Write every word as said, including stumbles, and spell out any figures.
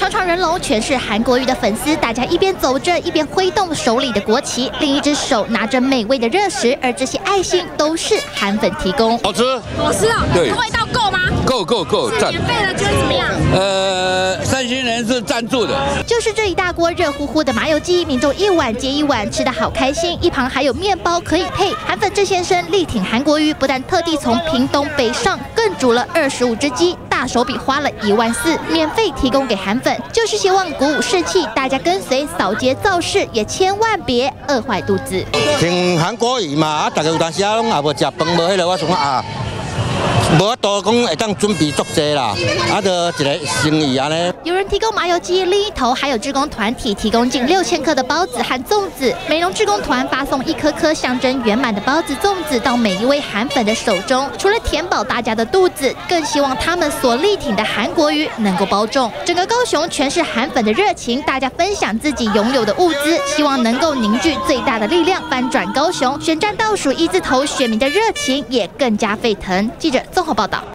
长长人龙全是韩国瑜的粉丝，大家一边走着一边挥动手里的国旗，另一只手拿着美味的热食，而这些爱心都是韩粉提供。 好吃， 好吃哦。 对， 味道够吗？ 够够够，赞。 免费的觉得怎么样？ 呃，三星人是赞助的。 就是这一大锅热乎乎的麻油鸡，民众一碗接一碗，吃得好开心。一旁还有面包可以配。韩粉郑先生力挺韩国瑜，不但特地从屏东北上，更煮了二十五只鸡，大手笔花了一万四，免费提供给韩粉，就是希望鼓舞士气，大家跟随扫街造势，也千万别饿坏肚子。 挺韩国瑜嘛，啊，大家有当时啊，拢也无食饭，无迄个，我想啊。无法度讲会当准备足济啦，啊，就一个生意安尼。 有人提供麻油鸡，另一头还有志工团体提供近六千克的包子和粽子。美容志工团发送一颗颗象征圆满的包子、粽子到每一位韩粉的手中，除了填饱大家的肚子，更希望他们所力挺的韩国瑜能够保重。整个高雄全是韩粉的热情，大家分享自己拥有的物资，希望能够凝聚最大的力量，翻转高雄。选战倒数一字头，选民的热情也更加沸腾。记者综合报道。